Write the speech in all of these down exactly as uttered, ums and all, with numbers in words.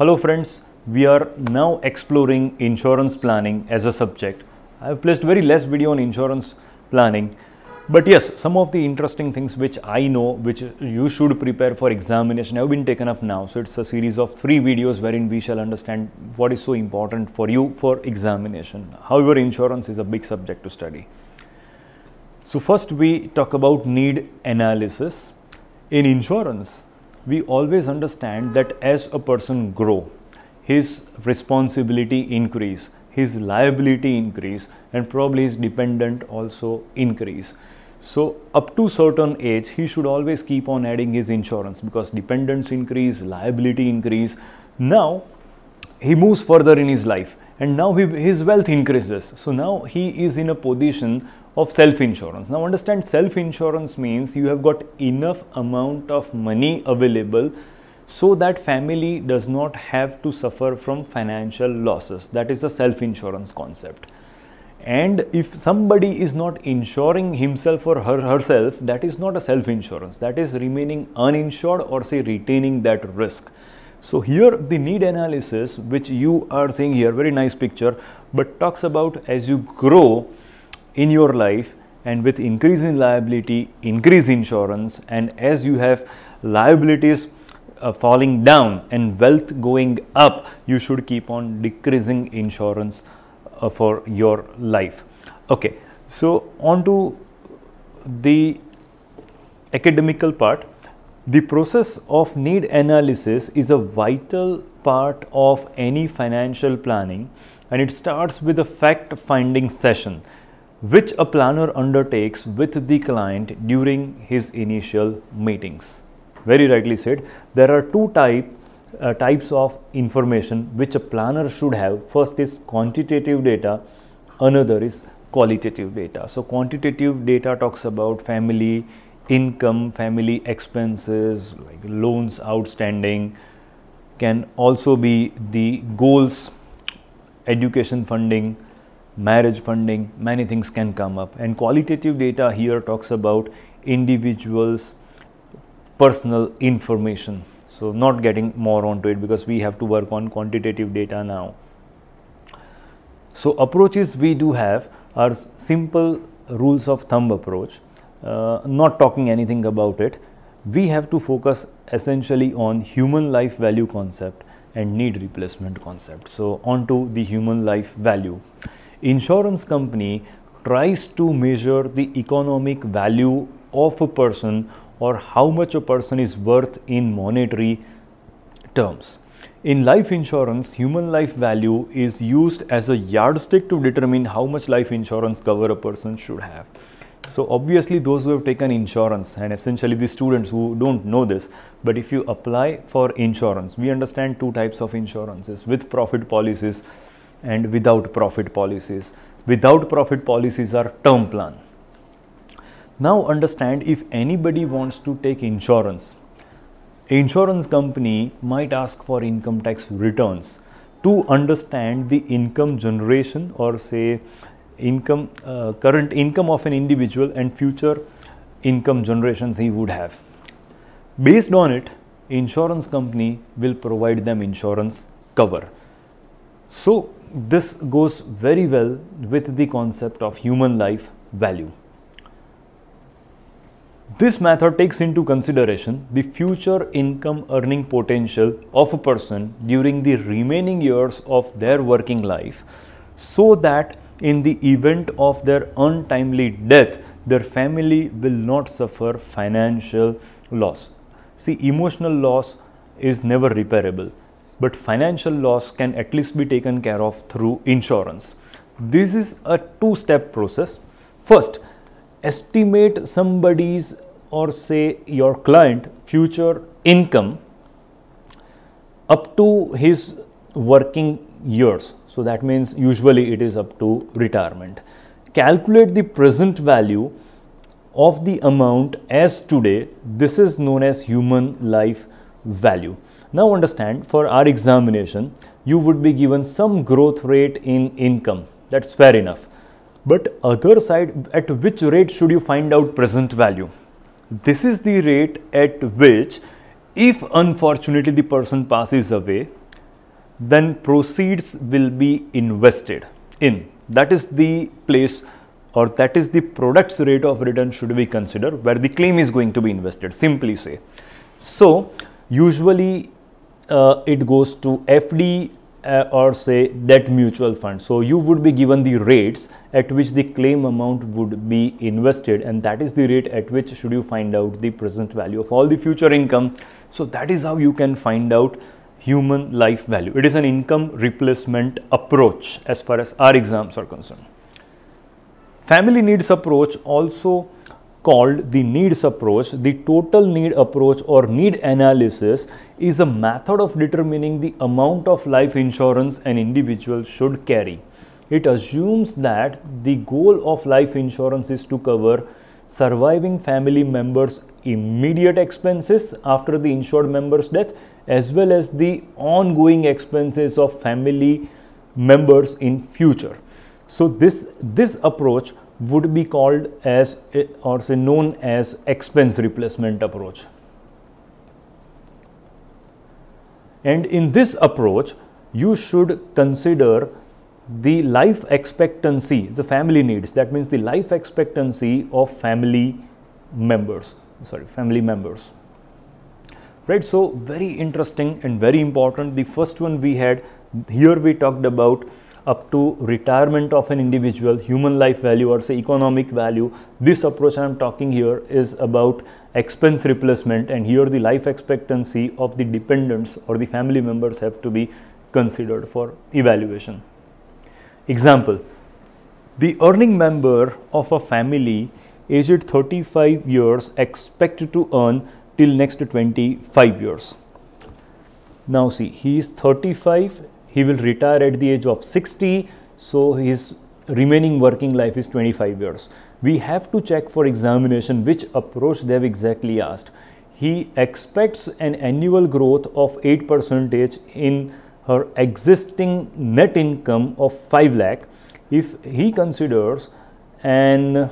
Hello friends, we are now exploring insurance planning as a subject. I have placed very less video on insurance planning, but yes, some of the interesting things which I know which you should prepare for examination have been taken up now. So it's a series of three videos wherein we shall understand what is so important for you for examination. However, insurance is a big subject to study. So first we talk about need analysis. In insurance, we always understand that as a person grow, his responsibility increase, his liability increase, and probably his dependent also increase. So up to certain age, he should always keep on adding his insurance because dependents increase, liability increase. Now he moves further in his life and now he, his wealth increases. So now he is in a position of self-insurance. Now understand, self-insurance means you have got enough amount of money available so that family does not have to suffer from financial losses. That is a self-insurance concept. And if somebody is not insuring himself or her herself, that is not a self-insurance. That is remaining uninsured or say retaining that risk. So here the need analysis which you are seeing here, very nice picture, but talks about as you grow in your life and with increase in liability, increase insurance, and as you have liabilities uh, falling down and wealth going up, you should keep on decreasing insurance uh, for your life. Okay, so on to the academical part. The process of need analysis is a vital part of any financial planning, and it starts with a fact-finding session which a planner undertakes with the client during his initial meetings. Very rightly said. There are two type, uh, types of information which a planner should have. First is quantitative data, another is qualitative data. So quantitative data talks about family income, family expenses, like loans outstanding, can also be the goals, education funding, marriage funding, many things can come up. And qualitative data here talks about individuals' personal information. So not getting more onto it because we have to work on quantitative data now. So approaches we do have are simple rules of thumb approach, uh, not talking anything about it. We have to focus essentially on human life value concept and need replacement concept. So on to the human life value. Insurance company tries to measure the economic value of a person or how much a person is worth in monetary terms. In life insurance, human life value is used as a yardstick to determine how much life insurance cover a person should have. So obviously those who have taken insurance, and essentially the students who don't know this, but if you apply for insurance, we understand two types of insurances: with profit policies and without profit policies. Without profit policies are term plan. Now understand, if anybody wants to take insurance, insurance company might ask for income tax returns to understand the income generation or say income, uh, current income of an individual and future income generations he would have. Based on it, insurance company will provide them insurance cover. So this goes very well with the concept of human life value. This method takes into consideration the future income earning potential of a person during the remaining years of their working life, so that in the event of their untimely death, their family will not suffer financial loss. See, emotional loss is never repairable, but financial loss can at least be taken care of through insurance. This is a two-step process. First, estimate somebody's or say your client future income up to his working years. So that means usually it is up to retirement. Calculate the present value of the amount as today. This is known as human life value. Now understand, for our examination, you would be given some growth rate in income. That's fair enough. But other side, at which rate should you find out present value? This is the rate at which, if unfortunately the person passes away, then proceeds will be invested in. That is the place, or that is the product's rate of return should be considered, where the claim is going to be invested, simply say. So usually uh, it goes to F D uh, or say debt mutual fund. So you would be given the rates at which the claim amount would be invested, and that is the rate at which should you find out the present value of all the future income. So that is how you can find out human life value. It is an income replacement approach as far as our exams are concerned. Family needs approach, also called the needs approach, the total need approach or need analysis, is a method of determining the amount of life insurance an individual should carry. It assumes that the goal of life insurance is to cover surviving family members' immediate expenses after the insured member's death, as well as the ongoing expenses of family members in future. So this this approach would be called as, or say known as, expense replacement approach. And in this approach you should consider the life expectancy, the family needs, that means the life expectancy of family members, sorry family members. Right, so very interesting and very important. The first one we had here, we talked about up to retirement of an individual, human life value or say economic value. This approach I am talking here is about expense replacement, and here the life expectancy of the dependents or the family members have to be considered for evaluation. Example, the earning member of a family aged thirty-five years expected to earn till next twenty-five years. Now see, he is thirty-five, he will retire at the age of sixty, so his remaining working life is twenty-five years. We have to check for examination which approach they have exactly asked. He expects an annual growth of eight percent in her existing net income of five lakh. If he considers an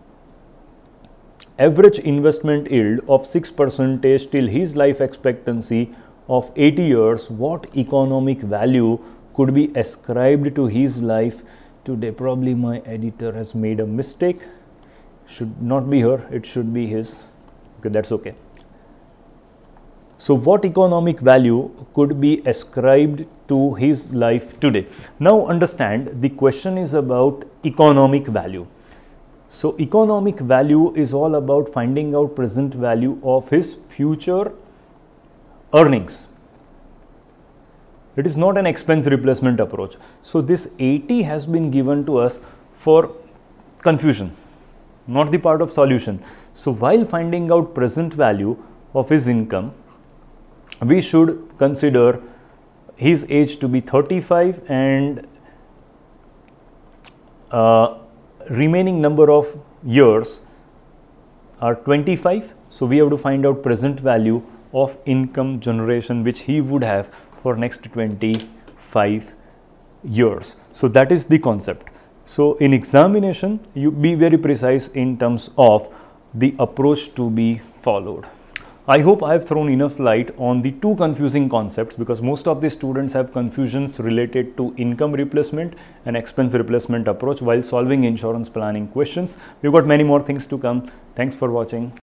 average investment yield of six percent till his life expectancy of eighty years, what economic value could be ascribed to his life today? Probably my editor has made a mistake, should not be her, it should be his. Okay, that's okay. So what economic value could be ascribed to his life today? Now understand, the question is about economic value. So economic value is all about finding out present value of his future earnings. It is not an expense replacement approach. So this eighty has been given to us for confusion, not the part of solution. So while finding out present value of his income, we should consider his age to be thirty-five and uh, remaining number of years are twenty-five. So we have to find out present value of income generation which he would have for next twenty-five years. So that is the concept. So in examination, you be very precise in terms of the approach to be followed. I hope I have thrown enough light on the two confusing concepts, because most of the students have confusions related to income replacement and expense replacement approach while solving insurance planning questions. We've got many more things to come. Thanks for watching.